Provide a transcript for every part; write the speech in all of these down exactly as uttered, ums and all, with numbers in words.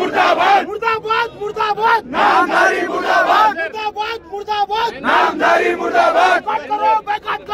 मुर्दाबाद मुर्दाबाद मुर्दाबाद नामधारी मुर्दाबाद मुर्दाबाद मुर्दाबाद नामधारी मुर्दाबाद कट करो बैकआउट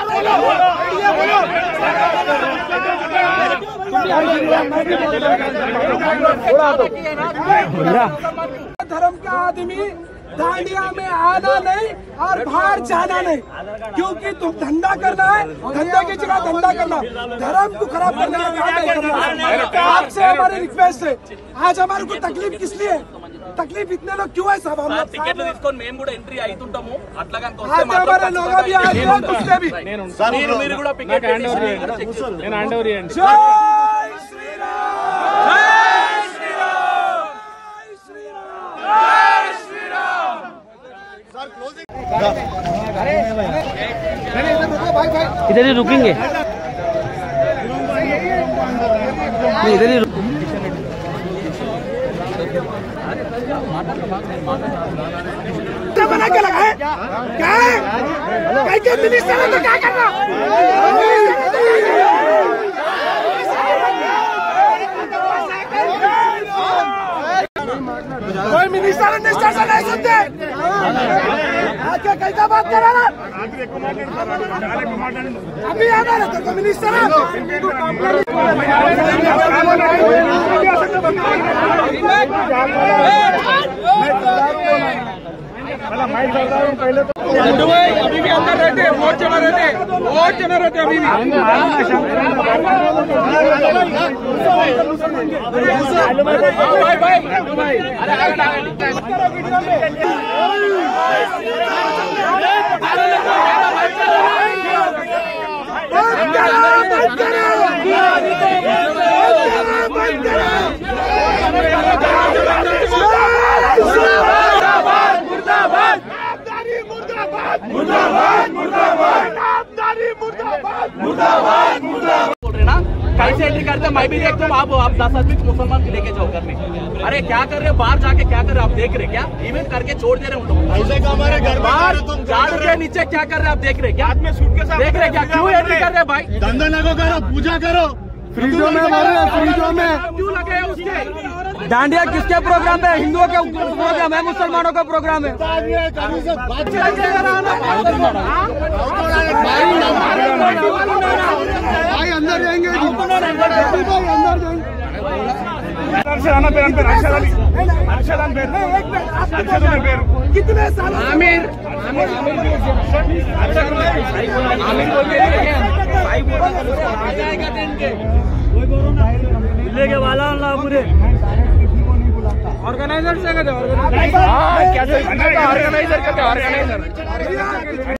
करो। धर्म का आदमी दांडिया में आना नहीं और बाहर जाना नहीं, क्योंकि तुम धंधा करना है, धंधे की जगह धंधा करना, धर्म को खराब करने का काम नहीं करना। आपसे हमारी रिक्वेस्ट है, आज हमारे को तकलीफ किस लिए, तकलीफ इतने लोग क्यों है सब हम लोग టికెట్లు తీసుకొని మేము కూడా ఎంట్రీ అవుతుంటాము, అట్లా కనుక आज हमारे लोग भी आ रहे हैं, उससे भी మీరు మీరు కూడా టికెట్ जय श्री राम जय श्री राम इधर ही रुकेंगे, इधर ही बना के लगा है क्या है क्या मिनिस्टर है तो क्या कर रहा कोई मिनिस्टर मिनिस्टर से नहीं सुनते आके कैसा बात कर रहा है अभी आना रहता तो मिनिस्टर पहले तो भाई अभी भी अंदर रहते हैं, बहुत जना रहते हैं, बहुत जना रहते हैं अभी भी। भाई भाई मुर्दाबाद मुर्दाबाद नामधारी मुर्दाबाद मुर्दाबाद मुर्दाबाद बोल रहे ना, कैसे एंट्री करते मैं भी देखता हूँ। आप आप दस आदमी मुसलमान को लेके जाओ घर में, अरे क्या कर रहे हो बाहर जाके, क्या कर रहे हो आप देख रहे क्या, इवेंट करके छोड़ दे रहे हैं ऐसे का हमारे घर बाहर झाड़ के नीचे क्या कर रहे हैं आप देख रहे क्या, हाथ में सूट के साथ देख रहे क्या, क्यों एंट्री कर रहे भाई, धंधा लगो करो, पूजा करो, फ्रीजों में फ्रीजों में क्यों लगे हैं उसके। दांडिया किसके प्रोग्राम है, हिंदुओं के प्रोग्राम है, मुसलमानों का प्रोग्राम है। भाई अंदर जाएंगे, अंदर जाएंगे कितने साल आमिर के वाला पूरे ऑर्गेनाइजर से ऑर्गेनाइजर ऑर्गेनाइजर करते ऑर्गेनाइजर